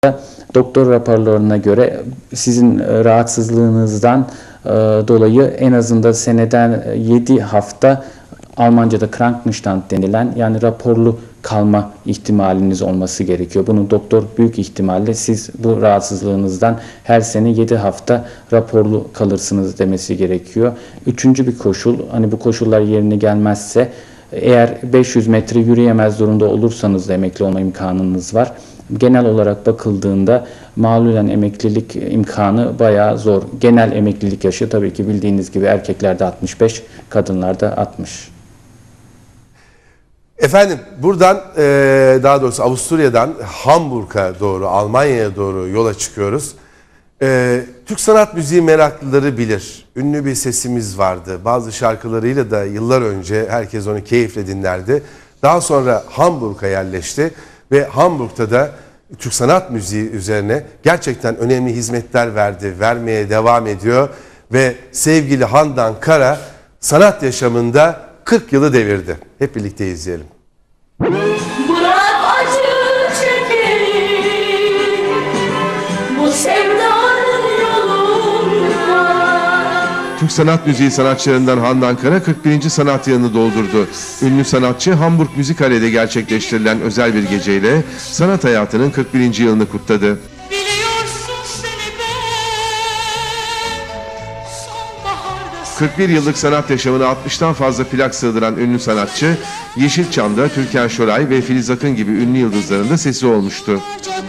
Doktor raporlarına göre sizin rahatsızlığınızdan dolayı en azından seneden 7 hafta Almanca'da Krankenstand denilen yani raporlu kalma ihtimaliniz olması gerekiyor. Bunu doktor büyük ihtimalle siz bu rahatsızlığınızdan her sene 7 hafta raporlu kalırsınız demesi gerekiyor. Üçüncü bir koşul, hani bu koşullar yerine gelmezse eğer 500 metre yürüyemez durumda olursanız da emekli olma imkanınız var. Genel olarak bakıldığında malulen emeklilik imkanı bayağı zor. Genel emeklilik yaşı tabii ki bildiğiniz gibi erkeklerde 65, kadınlarda 60. Efendim buradan daha doğrusu Avusturya'dan Hamburg'a doğru, Almanya'ya doğru yola çıkıyoruz. Türk sanat müziği meraklıları bilir. Ünlü bir sesimiz vardı. Bazı şarkılarıyla da yıllar önce herkes onu keyifle dinlerdi. Daha sonra Hamburg'a yerleşti ve Hamburg'da da Türk sanat müziği üzerine gerçekten önemli hizmetler vermeye devam ediyor. Ve sevgili Handan Kara sanat yaşamında 40 yılı devirdi. Hep birlikte izleyelim. Bırak acı çekeyim bu sevdanın yolunda. Türk sanat müziği sanatçılarından Handan Kara 41. sanat yılını doldurdu. Ünlü sanatçı Hamburg Müzikhale'de gerçekleştirilen özel bir geceyle sanat hayatının 41. yılını kutladı. 41 yıllık sanat yaşamına 60'tan fazla plak sığdıran ünlü sanatçı, Yeşilçam'da Türkan Şoray ve Filiz Akın gibi ünlü yıldızların da sesi olmuştu.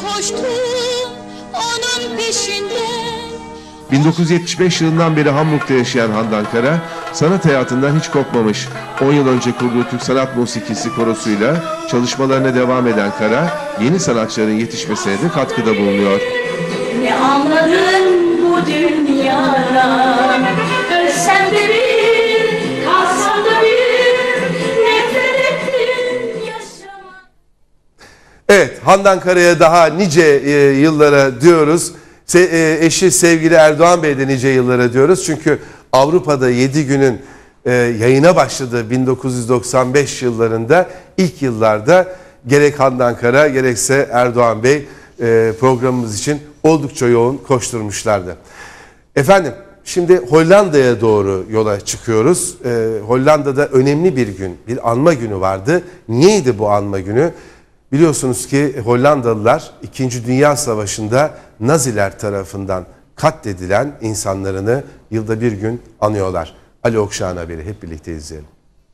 1975 yılından beri Hamburg'da yaşayan Handan Kara, sanat hayatından hiç kopmamış. 10 yıl önce kurduğu Türk Sanat Musikisi korosuyla çalışmalarına devam eden Kara, yeni sanatçıların yetişmesine de katkıda bulunuyor. Ne anladın bu dünyada? Ölsem de bir, kalsam da bir, nefret ettim yaşama. Evet, Handan Kara'ya daha nice yıllara diyoruz. Eşi sevgili Erdoğan Bey'e de nice yıllara diyoruz. Çünkü Avrupa'da 7 günün yayına başladığı 1995 yıllarında ilk yıllarda gerek Handan Kara gerekse Erdoğan Bey programımız için oldukça yoğun koşturmuşlardı. Efendim şimdi Hollanda'ya doğru yola çıkıyoruz. Hollanda'da önemli bir gün, bir anma günü vardı. Niyeydi bu anma günü? Biliyorsunuz ki Hollandalılar 2. Dünya Savaşı'nda Naziler tarafından katledilen insanlarını yılda bir gün anıyorlar. Ali Okşağ'ın haberi, hep birlikte izleyelim.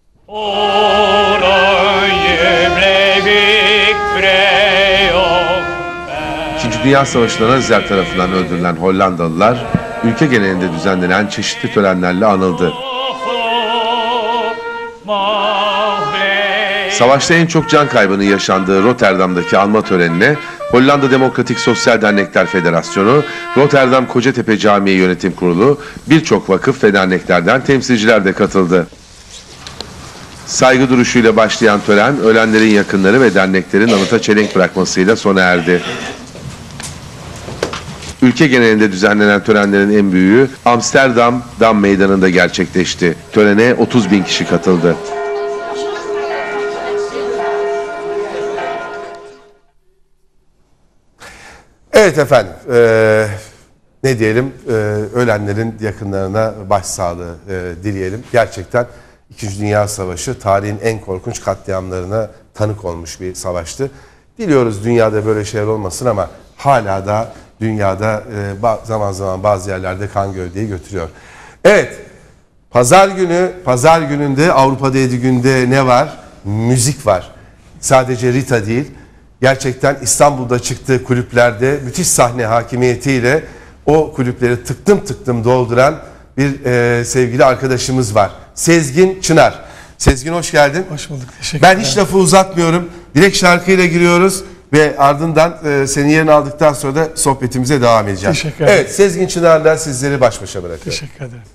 İkinci Dünya Savaşı'nda Naziler tarafından öldürülen Hollandalılar, ülke genelinde düzenlenen çeşitli törenlerle anıldı. Savaşta en çok can kaybının yaşandığı Rotterdam'daki anma törenine Hollanda Demokratik Sosyal Dernekler Federasyonu, Rotterdam Kocatepe Camii Yönetim Kurulu, birçok vakıf ve derneklerden temsilciler de katıldı. Saygı duruşuyla başlayan tören, ölenlerin yakınları ve derneklerin anıta çelenk bırakmasıyla sona erdi. Ülke genelinde düzenlenen törenlerin en büyüğü Amsterdam Dam Meydanı'nda gerçekleşti. Törene 30.000 kişi katıldı. Evet efendim, ne diyelim, ölenlerin yakınlarına başsağlığı dileyelim. Gerçekten 2. Dünya Savaşı tarihin en korkunç katliamlarına tanık olmuş bir savaştı. Diliyoruz dünyada böyle şeyler olmasın ama hala da dünyada zaman zaman bazı yerlerde kan gövdeyi götürüyor. Evet, pazar gününde Avrupa'da 7 günde ne var? Müzik var. Sadece Rita değil. Gerçekten İstanbul'da çıktığı kulüplerde müthiş sahne hakimiyetiyle o kulüpleri tıktım tıktım dolduran bir sevgili arkadaşımız var. Sezgin Çınar. Sezgin hoş geldin. Hoş bulduk. Teşekkür ederim. Ben hiç lafı uzatmıyorum. Direkt şarkıyla giriyoruz ve ardından senin yerini aldıktan sonra da sohbetimize devam edeceğiz. Teşekkür ederim. Evet, Sezgin Çınar'la sizleri baş başa bırakıyorum. Teşekkür ederim.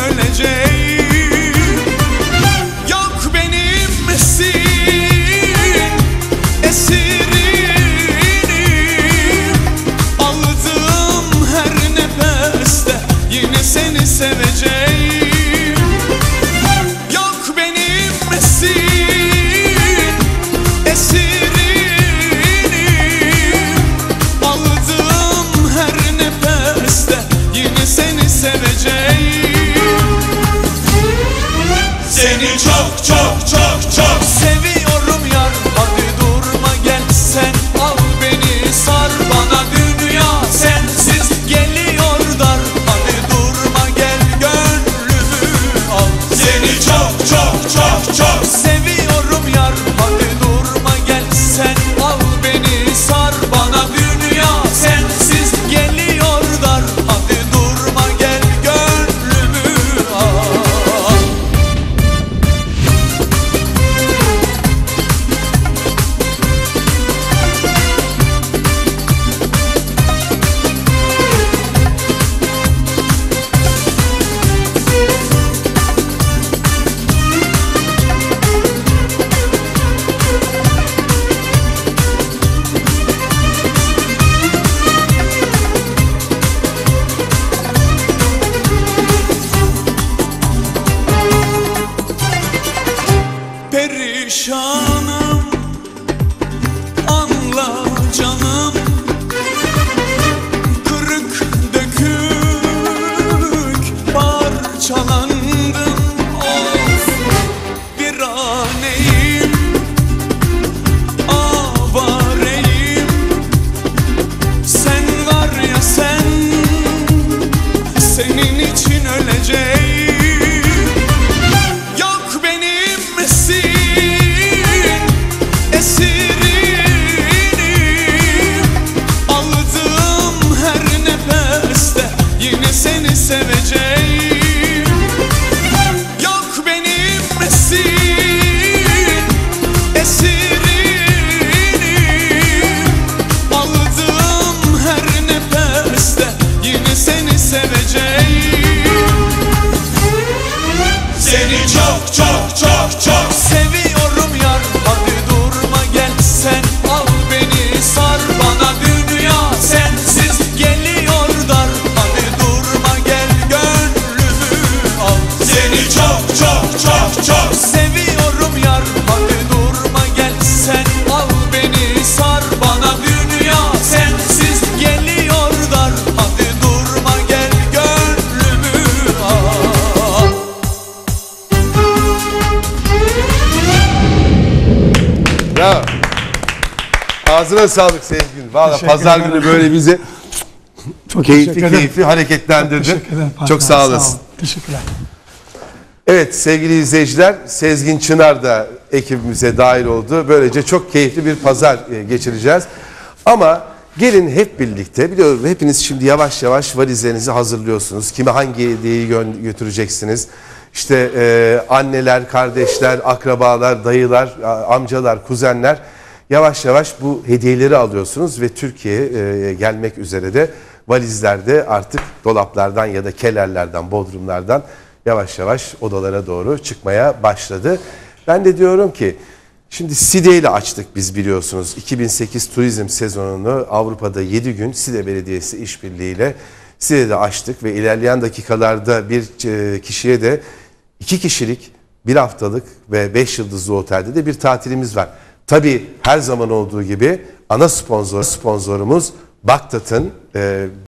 öleceğim. Yok benimsin esirim, aldığım her nefeste yine seni seveceğim. Yok benimsin esirim, aldığım her nefeste yine seni seveceğim. Seni çok çok çok çok seviyorum yar. Hadi durma gel sen, al beni sar, bana dünya sensiz geliyor dar. Hadi durma gel gönlümü al. Seni çok çok çok çok seviyorum yar. Hadi durma gel sen, al beni sar, bana dünya sensiz geliyor dar. Hadi durma gel gönlümü al. Perişanım, anla canım, kırık dökük parçalandım. Of bir aneyim, avareyim, sen var ya sen, senin için öleceğim. Yok benimsin esirim, aldığım her nefeste yine seni seveceğim. Yok benimsin esirim, aldığım her nefeste yine seni seveceğim. Seni çok çok çok çok seviyorum yar. Hadi durma gel sen, al beni sar, bana dünya sensiz geliyor dar. Hadi durma gel gönlümü al. Seni çok çok çok çok seviyorum yar. Hadi durma gel sen, al beni sar, bana dünya sensiz geliyor dar. Hadi durma gel gönlümü al. Ya ağzına sağlık Sezgin. Valla Teşekkür pazar ederim. günü böyle bizi Çok teşekkür ederim. keyifli hareketlendirdin. Teşekkür ederim. Çok sağ olasın. olun. Teşekkürler. Evet sevgili izleyiciler, Sezgin Çınar da ekibimize dahil oldu. Böylece çok keyifli bir pazar geçireceğiz. Ama gelin hep birlikte, biliyorum hepiniz şimdi yavaş yavaş valizlerinizi hazırlıyorsunuz. Kime hangi hediyeyi götüreceksiniz? İşte anneler, kardeşler, akrabalar, dayılar, amcalar, kuzenler yavaş yavaş bu hediyeleri alıyorsunuz ve Türkiye'ye gelmek üzere de valizlerde artık dolaplardan ya da kelerlerden, bodrumlardan yavaş yavaş odalara doğru çıkmaya başladı. Ben de diyorum ki şimdi Side ile açtık biz biliyorsunuz. 2008 turizm sezonunu Avrupa'da 7 gün Side Belediyesi işbirliğiyle Side'de açtık ve ilerleyen dakikalarda bir kişiye de 2 kişilik 1 haftalık ve 5 yıldızlı otelde de bir tatilimiz var. Tabii her zaman olduğu gibi ana sponsorumuz Baktat'ın